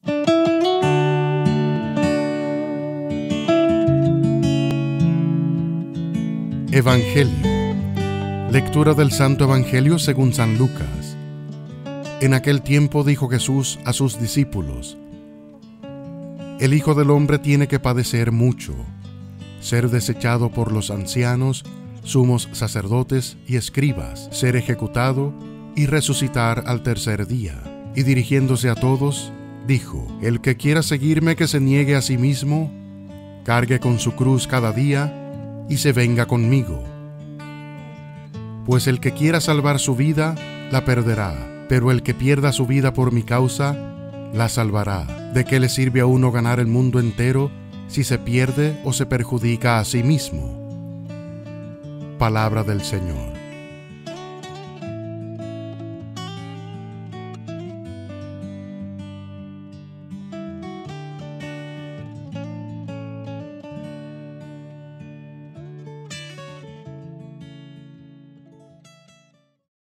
Evangelio. Lectura del Santo Evangelio según San Lucas. En aquel tiempo dijo Jesús a sus discípulos: El Hijo del Hombre tiene que padecer mucho, ser desechado por los ancianos, sumos sacerdotes y escribas, ser ejecutado y resucitar al tercer día. Y dirigiéndose a todos, dijo: El que quiera seguirme, que se niegue a sí mismo, cargue con su cruz cada día y se venga conmigo. Pues el que quiera salvar su vida, la perderá, pero el que pierda su vida por mi causa, la salvará. ¿De qué le sirve a uno ganar el mundo entero si se pierde o se perjudica a sí mismo? Palabra del Señor.